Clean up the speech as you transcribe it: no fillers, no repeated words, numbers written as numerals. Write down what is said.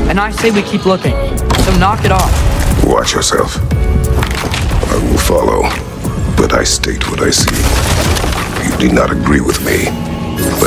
And I say we keep looking. So knock it off. Watch yourself. I will follow, but I state what I see. You do not agree with me.